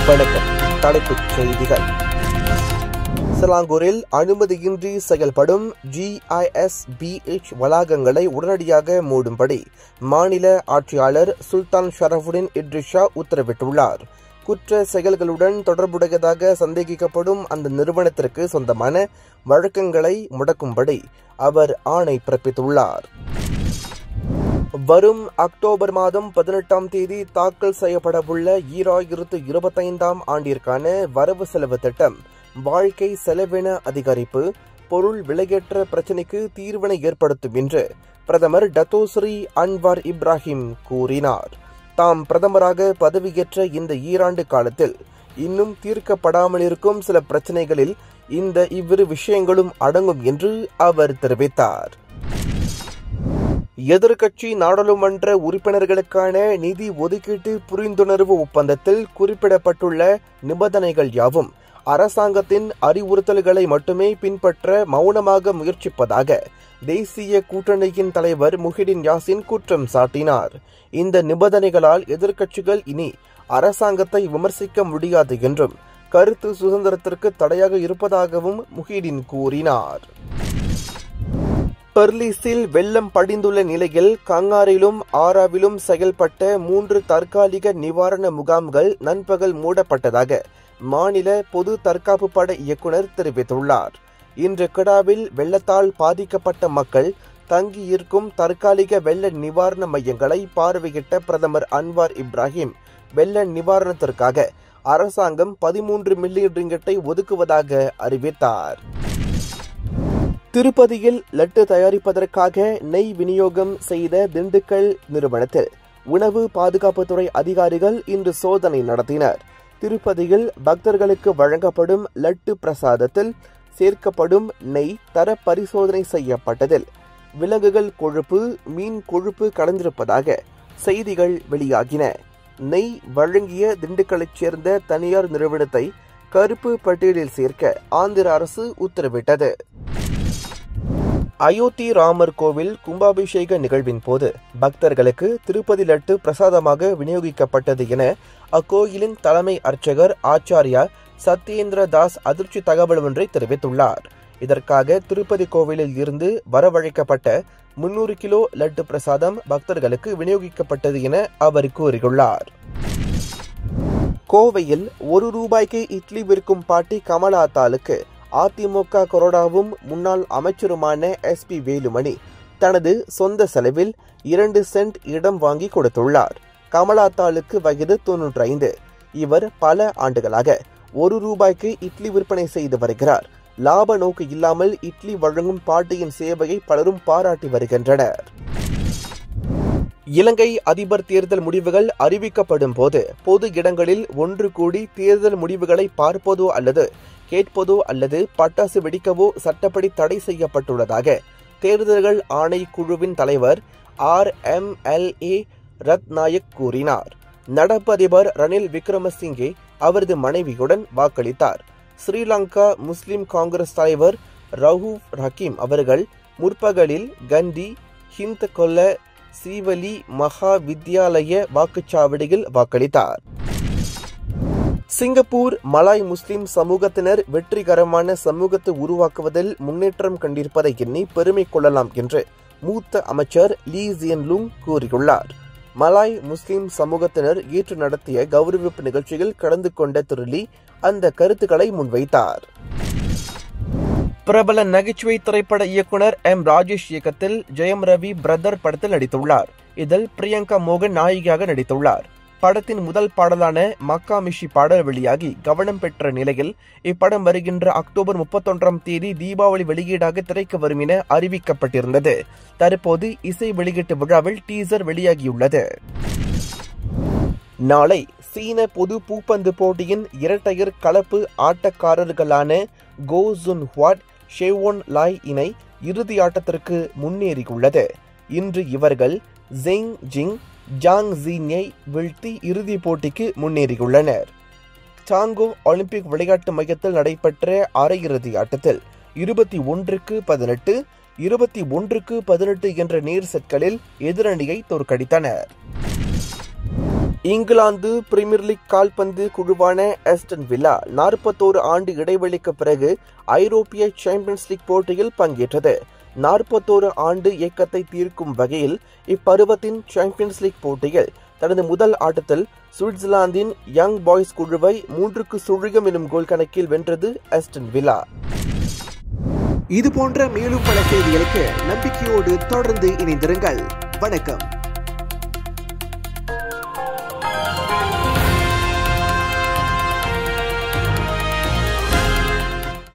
வணக்கம். தலைப்புச் செய்திகள். சிலாங்கூரில் அனுமதியின்றி செயல்படும் GISBH வளாகங்களை உடனடியாக மூடும்படி மாநில ஆட்சியாளர் சுல்தான் ஷரஃபுடின் இட்ரிஷா உத்தரவிட்டுள்ளார். குற்ற செயல்களுடன் தொடர்புடையதாக சந்தேகிக்கப்படும் அந்த நிறுவனத்திற்கு சொந்தமான வழக்கங்களை முடக்கும்படி அவர் ஆணை பிறப்பித்துள்ளார். வரும் அக்டோபர் மாதம் 18ஆம் தேதி தாக்கல் செய்யப்படவுள்ள 2025ஆம் ஆண்டிற்கான வரவு செலவு திட்டம் வாழ்க்கை செலவின அதிகரிப்பு, பொருள் விலையேற்ற பிரச்சினைக்கு தீர்வினை ஏற்படுத்தும் என்று பிரதமர் டத்தோஸ்ரீ அன்வார் இப்ராஹிம் கூறினார். தாம் பிரதமராக பதவியேற்ற இந்த ஈராண்டு காலத்தில் இன்னும் தீர்க்கப்படாமல் இருக்கும் சில பிரச்சினைகளில் இவ்விரு விஷயங்களும் அடங்கும் என்று அவர் தெரிவித்தார். எதிர்க்கட்சி நாடாளுமன்ற உறுப்பினர்களுக்கான நிதி ஒதுக்கீட்டு புரிந்துணர்வு ஒப்பந்தத்தில் குறிப்பிடப்பட்டுள்ள நிபந்தனைகள் யாவும் அரசாங்கத்தின் அறிவுறுத்தல்களை மட்டுமே பின்பற்ற மௌனமாக முயற்சிப்பதாக தேசிய கூட்டணியின் தலைவர் முஹிடின் யாசின் குற்றம் சாட்டினார். இந்த நிபந்தனைகளால் எதிர்க்கட்சிகள் இனி அரசாங்கத்தை விமர்சிக்க முடியாது என்றும் கருத்து சுதந்திரத்திற்கு தடையாக இருப்பதாகவும் முஹிடின் கூறினார். பெர்லிஸில் வெள்ளம் படிந்துள்ள நிலையில் கங்காரிலும் ஆராவிலும் செயல்பட்ட 3 தற்காலிக நிவாரண முகாம்கள் நண்பகல் மூடப்பட்டதாக மாநில பொது தற்காப்பு படை இயக்குநர் தெரிவித்துள்ளார். இன்று கிடாவில் வெள்ளத்தால் பாதிக்கப்பட்ட மக்கள் தங்கியிருக்கும் தற்காலிக வெள்ள நிவாரண மையங்களை பார்வையிட்ட பிரதமர் அன்வார் இப்ராஹிம் வெள்ள நிவாரணத்திற்காக அரசாங்கம் 13 மில்லியன் ரிங்கெட்டை ஒதுக்குவதாக அறிவித்தார். திருப்பதியில் லட்டு தயாரிப்பதற்காக நெய் விநியோகம் செய்த திண்டுக்கல் நிறுவனத்தில் உணவு பாதுகாப்புத்துறை அதிகாரிகள் இன்று சோதனை நடத்தினர். திருப்பதியில் பக்தர்களுக்கு வழங்கப்படும் லட்டு பிரசாதத்தில் சேர்க்கப்படும் நெய் தர பரிசோதனை செய்யப்பட்டதில் விலங்குகள் கொழுப்பு, மீன் கொழுப்பு கலந்திருப்பதாக செய்திகள் வெளியாகின. நெய் வழங்கிய திண்டுக்கலைச் சேர்ந்த தனியார் நிறுவனத்தை கருப்பு பட்டியலில் சேர்க்க ஆந்திர அரசு உத்தரவிட்டது. அயோத்தி ராமர் கோவில் கும்பாபிஷேக நிகழ்வின் போது பக்தர்களுக்கு திருப்பதி லட்டு பிரசாதமாக விநியோகிக்கப்பட்டது என அக்கோயிலின் தலைமை அர்ச்சகர் ஆச்சாரியா சத்யேந்திர தாஸ் அதிர்ச்சி தகவல் ஒன்றை தெரிவித்துள்ளார். இதற்காக திருப்பதி கோவிலில் இருந்து வரவழைக்கப்பட்ட 300 கிலோ லட்டு பிரசாதம் பக்தர்களுக்கு விநியோகிக்கப்பட்டது என அவர் கூறியுள்ளார். கோவையில் ₹1 இட்லி விற்கும் பாட்டி கமலாத்தாளுக்கு அதிமுக கொறடாவும் முன்னாள் அமைச்சருமான SP வேலுமணி தனது சொந்த செலவில் 2 சென்ட் இடம் வாங்கி கொடுத்துள்ளார். கமலாத்தாளுக்கு வயது 95. இவர் பல ஆண்டுகளாக ₹1 இட்லி விற்பனை செய்து வருகிறார். லாப நோக்கு இல்லாமல் இட்லி வழங்கும் பாட்டியின் சேவையை பலரும் பாராட்டி வருகின்றனர். இலங்கை அதிபர் தேர்தல் முடிவுகள் அறிவிக்கப்படும் போது பொது இடங்களில் ஒன்று கூடி தேர்தல் முடிவுகளை பார்ப்பதோ அல்லது கேட்பதோ அல்லது பட்டாசு வெடிக்கவோ சட்டப்படி தடை செய்யப்பட்டுள்ளதாக தேர்தல்கள் ஆணை குழுவின் தலைவர் RMLA ரத்நாயக் கூறினார். நடப்பு அதிபர் ரணில் விக்ரமசிங்கே அவரது மனைவியுடன் வாக்களித்தார். ஸ்ரீலங்கா முஸ்லிம் காங்கிரஸ் தலைவர் ரவூஃப் ஹக்கீம் அவர்கள் முற்பகலில் கண்டி ஹிந்த் கொல்ல சீவலி மகா வித்யாலய வாக்குச்சாவடியில் வாக்களித்தார். சிங்கப்பூர் மலாய் முஸ்லிம் சமூகத்தினர் வெற்றிகரமான சமூகத்தை உருவாக்குவதில் முன்னேற்றம் கண்டிருப்பதை எண்ணி பெருமை கொள்ளலாம் என்று மூத்த அமைச்சர் லீ ஜியன் லூங் கூறியுள்ளார். மலாய் முஸ்லிம் சமூகத்தினர் ஏற்று நடத்திய கௌரவிப்பு நிகழ்ச்சியில் கலந்து கொண்ட திரு லீ அந்த கருத்துக்களை முன்வைத்தார். பிரபல நகைச்சுவை திரைப்பட இயக்குனர் ராஜேஷ் இயக்கத்தில் ஜெயம் ரவி பிரதர் படத்தில் நடித்துள்ளார். இதில் பிரியங்கா மோகன் நாயகியாக நடித்துள்ளார். படத்தின் முதல் பாடலான மக்கா மிஷி பாடல் வெளியாகி கவனம் பெற்ற நிலையில் இப்படம் வருகின்ற அக்டோபர் 31ஆம் தேதி தீபாவளி வெளியீடாக திரைக்கு வரும் என அறிவிக்கப்பட்டிருந்தது. தற்போது இசை வெளியீட்டு விழாவில் டீசர் வெளியாகியுள்ளது. நாளை சீன பொது பூப்பந்து போட்டியின் இரட்டையர் கலப்பு ஆட்டக்காரர்களான கோ ஜுன் ஹுவாட், ஷேவோன் லாய் இணை இறுதி ஆட்டத்திற்கு முன்னேறியுள்ளது. இன்று இவர்கள் ஜெங் ஜிங் ஜாங் ஜீனை வீழ்த்தி இறுதிப் போட்டிக்கு முன்னேறியுள்ளனர். சாங்கோ ஒலிம்பிக் விளையாட்டு மையத்தில் நடைபெற்ற அரையிறுதி ஆட்டத்தில் 21-18, 21-18 என்ற நேர் செட்களில் எதிரணியை தோற்கடித்தனர். இங்கிலாந்து பிரீமியர் லீக் கால்பந்து குழுவான ஆஸ்டன் வில்லா 41 ஆண்டு இடைவெளிக்கு பிறகு ஐரோப்பிய சாம்பியன்ஸ் லீக் போட்டியில் பங்கேற்றது. 41 ஆண்டு இயக்கத்தை தீர்க்கும் வகையில் இப்பருவத்தின் சாம்பியன்ஸ் லீக் போட்டியில் தனது முதல் ஆட்டத்தில் சுவிட்சர்லாந்தின் யங் பாய்ஸ் குழுவை 3-0 எனும் கோல் கணக்கில் வென்றது ஆஸ்டன் வில்லா. இது போன்ற மேலும் பல செய்திகளுக்கு நம்பிக்கையோடு தொடர்ந்து இணைந்திருங்கள். வணக்கம்.